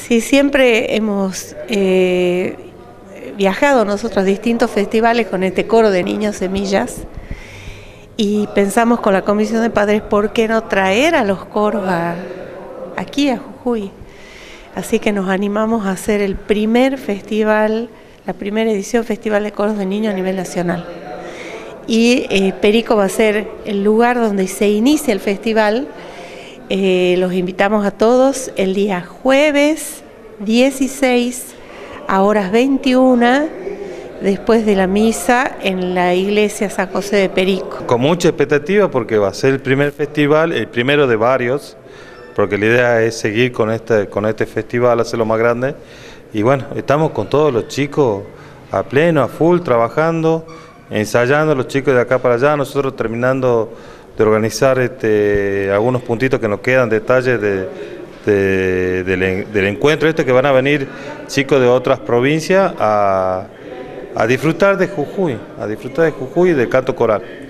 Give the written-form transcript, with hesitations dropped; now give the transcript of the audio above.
Sí, siempre hemos viajado nosotros a distintos festivales con este coro de niños semillas y pensamos con la Comisión de Padres, ¿por qué no traer a los coros aquí a Jujuy? Así que nos animamos a hacer el primer festival, la primera edición Festival de Coros de Niños a nivel nacional. Y Perico va a ser el lugar donde se inicia el festival. Los invitamos a todos el día jueves 16 a horas 21, después de la misa en la iglesia San José de Perico. Con mucha expectativa porque va a ser el primer festival, el primero de varios, porque la idea es seguir con este festival, hacerlo más grande. Y bueno, estamos con todos los chicos a pleno, a full, trabajando, ensayando, los chicos de acá para allá, nosotros terminando de organizar algunos puntitos que nos quedan, detalles del encuentro que van a venir chicos de otras provincias a disfrutar de Jujuy, y del canto coral.